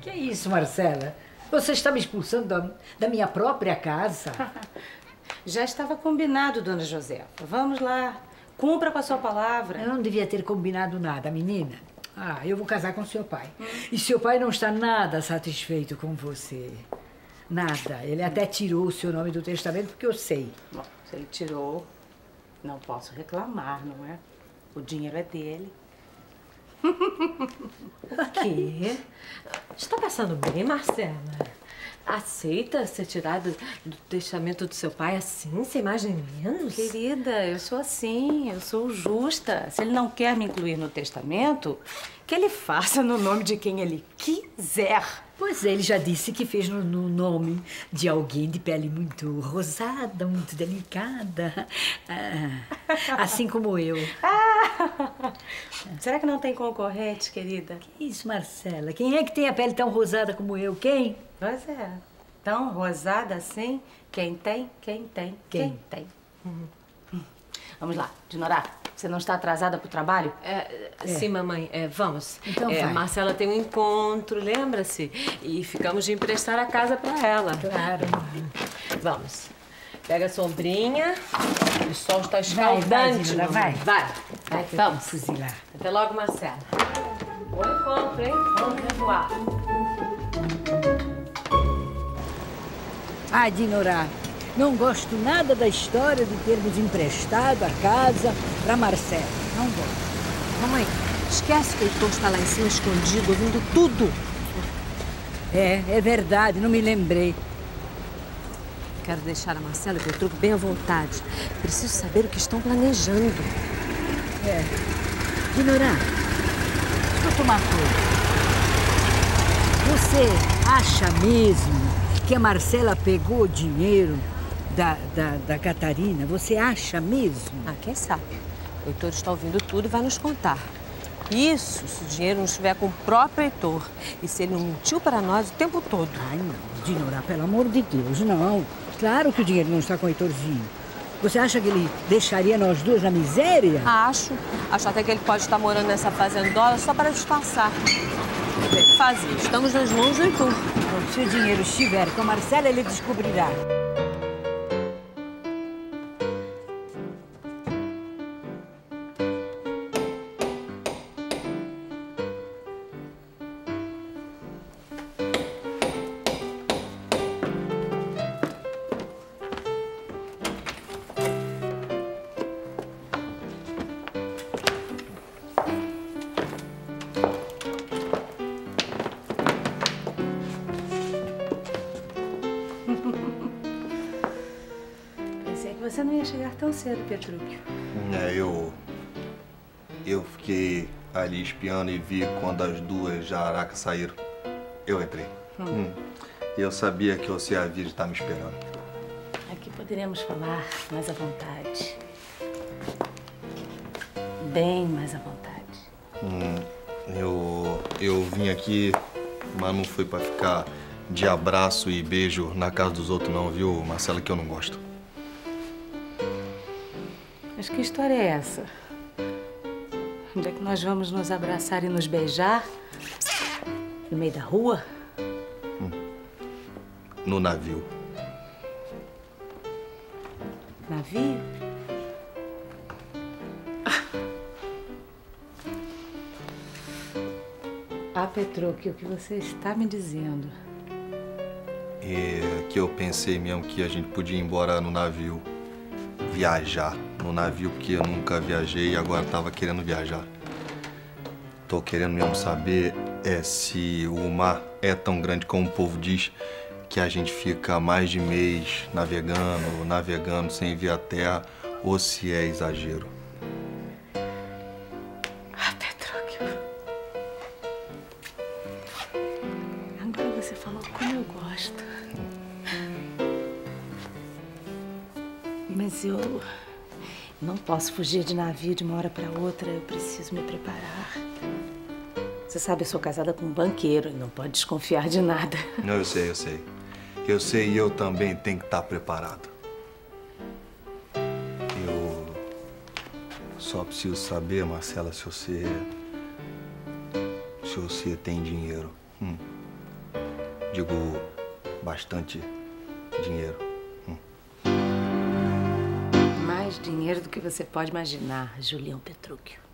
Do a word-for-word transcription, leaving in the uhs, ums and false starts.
Que é isso, Marcela? Você está me expulsando da, da minha própria casa? Já estava combinado, dona Josefa. Vamos lá. Cumpra com a sua palavra. Eu não devia ter combinado nada, menina. Ah, eu vou casar com seu pai. Hum. E seu pai não está nada satisfeito com você. Nada. Ele até tirou o seu nome do testamento porque eu sei. Bom, se ele tirou, não posso reclamar, não é? O dinheiro é dele. O quê? Está passando bem, Marcela? Aceita ser tirada do testamento do seu pai assim, sem mais nem menos? Querida, eu sou assim, eu sou justa. Se ele não quer me incluir no testamento, que ele faça no nome de quem ele quiser. Pois é, ele já disse que fez no, no nome de alguém de pele muito rosada, muito delicada. Ah, assim como eu. Ah, será que não tem concorrente, querida? Que isso, Marcela? Quem é que tem a pele tão rosada como eu? Quem? Pois é. Tão rosada assim? Quem tem? Quem tem? Quem, quem tem? Uhum. Vamos lá, Dinorá. Você não está atrasada para o trabalho? É, é. Sim, mamãe. É, vamos. Então é, vai. Marcela tem um encontro, lembra-se? E ficamos de emprestar a casa para ela. Claro. Vamos. Pega a sombrinha. O sol está escaldante. Vai, vai, vai. Vai. vai. Vamos. Fuzilar. Até logo, Marcela. Bom encontro, hein? Vamos revoar. Ah, Dinorá, não gosto nada da história de termos emprestado a casa para Marcela. Não gosto. Mamãe, esquece que o Heitor está lá em cima escondido, ouvindo tudo. É, é verdade, não me lembrei. Quero deixar a Marcela e o Petrucco bem à vontade. Preciso saber o que estão planejando. É. Dinorá, deixa eu tomar coisa. Você acha mesmo que a Marcela pegou o dinheiro da, da, da Catarina? Você acha mesmo? Ah, quem sabe? O Heitor está ouvindo tudo e vai nos contar. Isso se o dinheiro não estiver com o próprio Heitor. E se ele não mentiu para nós o tempo todo. Ai, não, Dinorá, pelo amor de Deus, não. Claro que o dinheiro não está com o Heitorzinho. Você acha que ele deixaria nós duas na miséria? Acho. Acho até que ele pode estar morando nessa fazendola só para disfarçar. Fazer. Estamos nas mãos do Heitor. Se o dinheiro estiver com a Marcela, ele descobrirá. Você não ia chegar tão cedo, Petrucco. É, eu... Eu fiquei ali espiando e vi quando as duas jararacas saíram. Eu entrei. Hum. Hum. Eu sabia que você havia de estar me esperando. Aqui poderemos falar mais à vontade. Bem mais à vontade. Hum. Eu... Eu vim aqui, mas não foi pra ficar de abraço e beijo na casa dos outros não, viu, Marcela, que eu não gosto. Mas que história é essa? Onde é que nós vamos nos abraçar e nos beijar? No meio da rua? Hum. No navio. Navio? Ah, Petrucco, o que você está me dizendo? É que eu pensei mesmo que a gente podia ir embora no navio. Viajar no navio, porque eu nunca viajei e agora tava querendo viajar. Tô querendo mesmo saber é, se o mar é tão grande como o povo diz, que a gente fica mais de mês navegando, navegando sem ver a terra, ou se é exagero. Ah, Petrucco. Agora você falou como eu gosto. Mas eu não posso fugir de navio de uma hora para outra. Eu preciso me preparar. Você sabe, eu sou casada com um banqueiro e não pode desconfiar de nada. Não, eu sei, eu sei. Eu sei e eu também tenho que estar preparado. Eu só preciso saber, Marcela, se você... se você tem dinheiro. Hum. Digo, bastante dinheiro. Hum. Mais dinheiro do que você pode imaginar, Julião Petrúquio.